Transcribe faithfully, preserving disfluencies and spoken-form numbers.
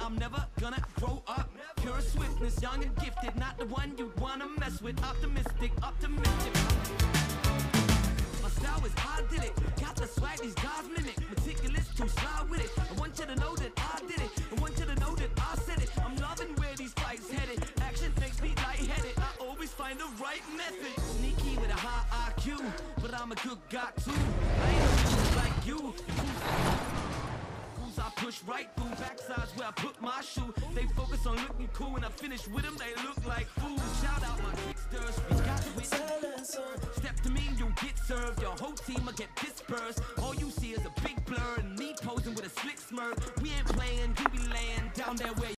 I'm never gonna grow up. Pure swiftness, young and gifted, not the one you wanna mess with. Optimistic, optimistic. My style is idyllic, got the swag these guys mimic. Meticulous, too sly with it. I want you to know that I did it. I want you to know that I said it. I'm loving where these fights headed. Action makes me lightheaded. I always find the right method. Sneaky with a high I Q, but I'm a good guy too. I ain't a fool like you. I push right through backsides where I put my shoe. They focus on looking cool. When I finish with them, they look like fools. Shout out my tricksters, we got with. Step to me, you'll get served. Your whole team will get dispersed. All you see is a big blur and me posing with a slick smirk. We ain't playing, you be laying down there where